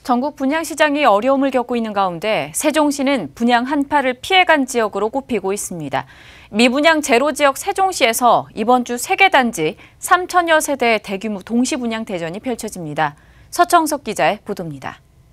전국 분양시장이 어려움을 겪고 있는 가운데 세종시는 분양 한파를 피해간 지역으로 꼽히고 있습니다. 미분양 제로 지역 세종시에서 이번 주 3개 단지 3천여 세대의 대규모 동시분양 대전이 펼쳐집니다. 서청석 기자의 보도입니다.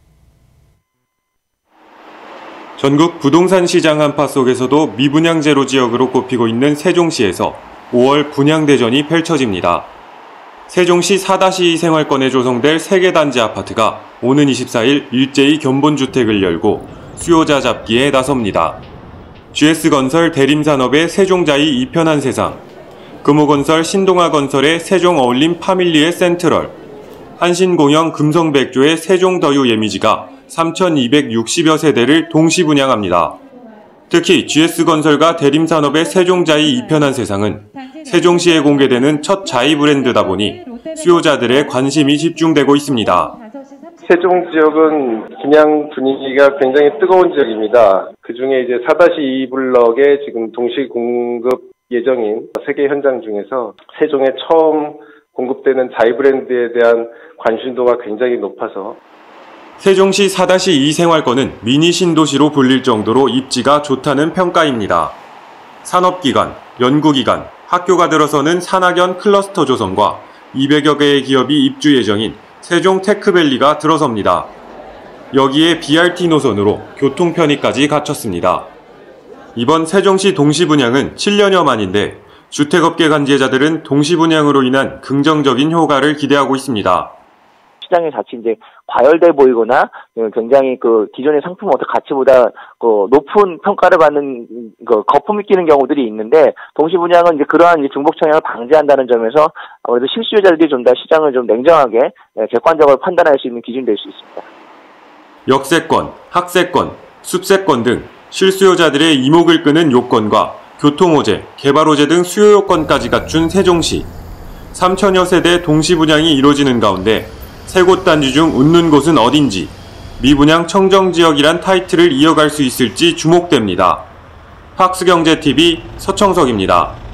전국 부동산 시장 한파 속에서도 미분양 제로 지역으로 꼽히고 있는 세종시에서 5월 분양 대전이 펼쳐집니다. 세종시 4-2 생활권에 조성될 3개 단지 아파트가 오는 24일 일제히 견본주택을 열고 수요자 잡기에 나섭니다. GS건설 대림산업의 세종자이 이편한 세상, 금호건설 신동아건설의 세종어울림 파밀리의 센트럴, 한신공영 금성백조의 세종더유 예미지가 3,260여 세대를 동시 분양합니다. 특히 GS건설과 대림산업의 세종자이 이편한 세상은 세종시에 공개되는 첫 자이 브랜드다 보니 수요자들의 관심이 집중되고 있습니다. 세종 지역은 분양 분위기가 굉장히 뜨거운 지역입니다. 그중에 이제 4-2 블럭에 지금 동시 공급 예정인 3개 현장 중에서 세종에 처음 공급되는 자이 브랜드에 대한 관심도가 굉장히 높아서 세종시 4-2 생활권은 미니 신도시로 불릴 정도로 입지가 좋다는 평가입니다. 산업기관, 연구기관, 학교가 들어서는 산학연 클러스터 조성과 200여 개의 기업이 입주 예정인 세종 테크밸리가 들어섭니다. 여기에 BRT 노선으로 교통 편의까지 갖췄습니다. 이번 세종시 동시분양은 7년여 만인데 주택업계 관계자들은 동시분양으로 인한 긍정적인 효과를 기대하고 있습니다. 시장의 자체 이제 과열돼 보이거나 굉장히 기존의 상품 어떤 가치보다 높은 평가를 받는 거품이 끼는 경우들이 있는데 동시분양은 이제 그러한 이제 중복 청약을 방지한다는 점에서 아무래도 실수요자들이 좀 더 시장을 좀 냉정하게 객관적으로 판단할 수 있는 기준이 될 수 있습니다. 역세권, 학세권, 숲세권 등 실수요자들의 이목을 끄는 요건과 교통호재, 개발호재 등 수요 요건까지 갖춘 세종시. 3천여 세대 동시분양이 이뤄지는 가운데 3곳 단지 중 웃는 곳은 어딘지, 미분양 청정지역이란 타이틀을 이어갈 수 있을지 주목됩니다. 팍스경제TV 서청석입니다.